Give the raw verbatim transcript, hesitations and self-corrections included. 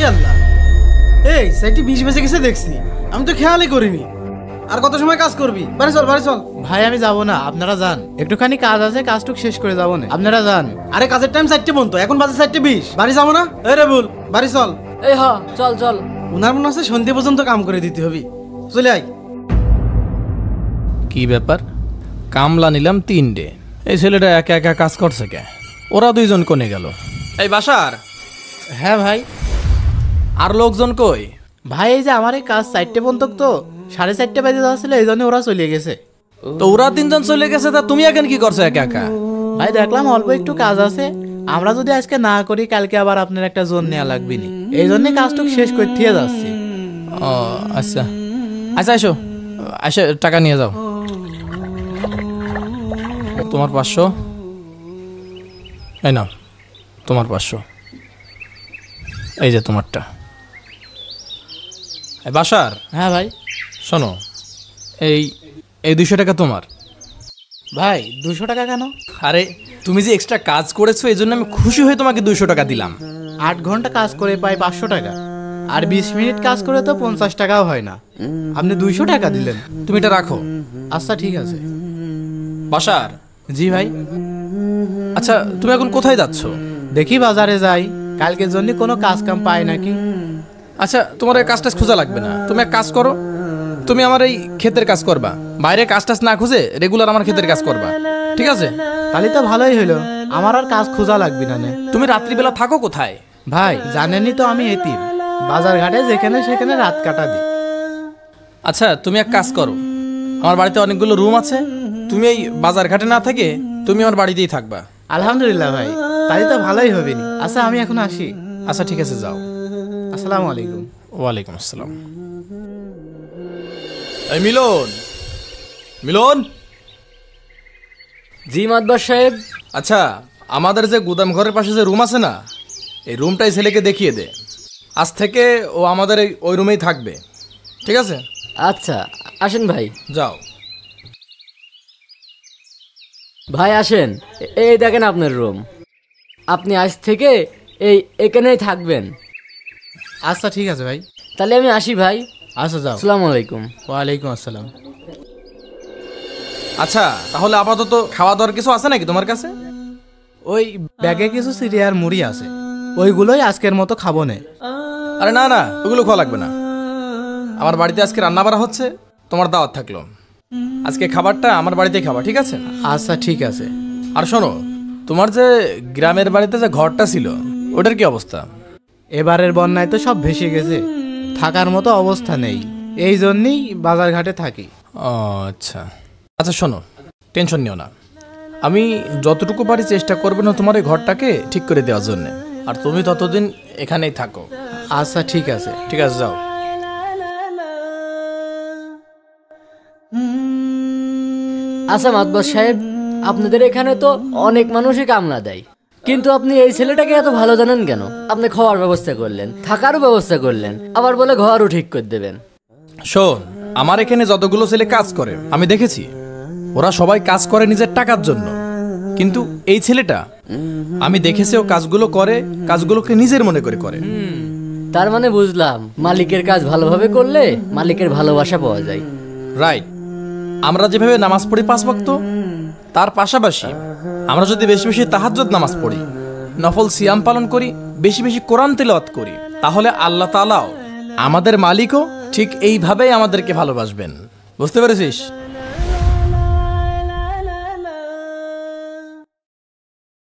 আল্লাহ, এই সাইটে বিষ বেঁচে গেছে দেখছি, আমি তো খেয়ালই করিনি। আর কত সময় কাজ করবি? বাড়ি চল, বাড়ি চল। ভাই আমি যাবো না, আপনারা যান, একটুখানি কাজ আছে, কাজটুক শেষ করে যাবো না, আপনারা যান। আরে কাজের টাইম চারটে পর্যন্ত, এখন বাজে চারটে বিশ, বাড়ি যাবো না? এই রে বল, বাড়ি চল। এই হ চল চল। উনার মনে আছে সন্ধ্যে পর্যন্ত কাম করে দিতে হবে, চলে আয়। কি ব্যাপার, কামলা নিলাম তিনটে, এই ছেলেটা একা একা কাজ করছে কে? ওরা দুইজন কোনে গেল? এই বাসার। হ্যাঁ ভাই। আর লোকজন কই? ভাই এই যে আমার এই কাজ চারটে পর্যন্ত, তো সাড়ে চারটে বাজে যাচ্ছিল, এই জন্য ওরা চলে গেছে। তো ওরা তিনজন চলে গেছে, তা তুমি এখন কি করছো একা একা? ভাই দেখলাম অল্প একটু কাজ আছে, আমরা যদি আজকে না করি কালকে আবার আপনার একটা জোন নেওয়া লাগবে নি, এই জন্য কাজটুক শেষ করে দিয়ে যাচ্ছি। ও আচ্ছা আচ্ছা, এসো এসে টাকা নিয়ে যাও। তোমার পাঁচশো, এই নাও তোমার পাঁচশো, এই যে তোমারটা। বাসার। হ্যাঁ ভাই। শোনো, এই এই দুশো টাকা তোমার। ভাই দুশো টাকা কেন? আরে তুমি যে এক্সট্রা কাজ করেছো এই জন্য আমি খুশি হয়ে তোমাকে দুশো টাকা দিলাম। আট ঘন্টা কাজ করে পাই পাঁচশো টাকা, আর বিশ মিনিট কাজ করে তো পঞ্চাশ টাকাও হয় না, আপনি দুইশো টাকা দিলেন। তুমি এটা রাখো। আচ্ছা ঠিক আছে। বাসার। জি ভাই। আচ্ছা তুমি এখন কোথায় যাচ্ছ? দেখি বাজারে যাই, কালকের জন্য কোনো কাজ কাম পাই নাকি। আচ্ছা তোমার এই কাজটা খোঁজা লাগবে না, তুমি এক কাজ করো, তুমি আমার এই ক্ষেতের কাজ করবা, বাইরে কাজ টাজ না খুঁজে রেগুলার আমার ক্ষেতের কাজ করবা, ঠিক আছে? তাহলে তো ভালোই হলো, আমার আর কাজ খোঁজা লাগবে না। তুমি রাত্রিবেলা থাকো কোথায়? ভাই জানেনই তো আমি এতিম, বাজার ঘাটে যেখানে সেখানে রাত কাটা দিই। আচ্ছা তুমি এক কাজ করো, আমার বাড়িতে অনেকগুলো রুম আছে, তুমি এই বাজার ঘাটে না থেকে তুমি আমার বাড়িতেই থাকবা। আলহামদুলিল্লাহ ভাই, তাহলে তো ভালোই হবে নি। আচ্ছা আমি এখন আসি। আচ্ছা ঠিক আছে, যাও। আসসালামু আলাইকুম। ওয়ালাইকুম আসসালাম। এই মিলন, মিলন। জি মাতবার সাহেব। আচ্ছা আমাদের যে গুদাম ঘরের পাশে যে রুম আছে না, এই রুমটাই ছেলেকে দেখিয়ে দে, আজ থেকে ও আমাদের এই ওই রুমেই থাকবে, ঠিক আছে? আচ্ছা আসেন ভাই। যাও ভাই আসেন, এই দেখেন আপনার রুম, আপনি আজ থেকে এই এখানেই থাকবেন। আচ্ছা ঠিক আছে ভাই, তাহলে আমি আসি ভাই। আচ্ছা যাও। আসসালামু আলাইকুম। ওয়ালাইকুম আসসালাম। আচ্ছা তাহলে আপাতত খাওয়া দাওয়ার কিছু আছে নাকি তোমার কাছে? ওই ব্যাগে কিছু সিরিয়ার মুড়ি আছে, ওইগুলোই আজকের মতো খাবো না। আরে না না, ওগুলো খাওয়া লাগবে না, আমার বাড়িতে আজকে রান্না বাড়া হচ্ছে, তোমার দাওয়াত থাকলো, আজকে খাবারটা আমার বাড়িতেই খাবা, ঠিক আছে? আচ্ছা ঠিক আছে। আর শোনো, তোমার যে গ্রামের বাড়িতে যে ঘরটা ছিল ওটার কি অবস্থা? এবারের বন্যায় তো সব ভেসে গেছে, থাকার মতো অবস্থা নেই, এই জন্যই বাজার ঘাটে থাকি। ও আচ্ছা আচ্ছা, শোনো টেনশন নিও না, আমি যতটুকু পারি চেষ্টা করবো না তোমার এই ঘরটাকে ঠিক করে দেওয়ার জন্য, আর তুমি ততদিন এখানেই থাকো। আচ্ছা ঠিক আছে। ঠিক আছে, যাও। আচ্ছা মাতবার সাহেব, আপনাদের এখানে তো অনেক মানুষই কামলা দেয়, কিন্তু আপনি এই ছেলেটাকে এত ভালো জানেন কেন? আপনি খাওয়ার ব্যবস্থা করলেন, থাকারও ব্যবস্থা করলেন, আবার বলে ঘরও ঠিক করে দেবেন। শোন, আমার এখানে যতগুলো ছেলে কাজ করে আমি দেখেছি, ওরা সবাই কাজ করে নিজের টাকার জন্য, কিন্তু এই ছেলেটা আমি দেখেছি ও কাজগুলো করে, কাজগুলোকে নিজের মনে করে করে। তার মানে বুঝলাম, মালিকের কাজ ভালোভাবে করলে মালিকের ভালোবাসা পাওয়া যায়। রাইট। আমরা যেভাবে নামাজ পড়ি পাঁচ ওয়াক্ত, তার পাশাপাশি আমরা যদি বেশি বেশি তাহাজ্জুদ নামাজ পড়ি, নফল সিয়াম পালন করি, বেশি বেশি কোরআন তেলাওয়াত করি, তাহলে আল্লাহ তাআলাও আমাদের মালিকও ঠিক এইভাবেই আমাদেরকে ভালোবাসবেন। বুঝতে পেরেছিস?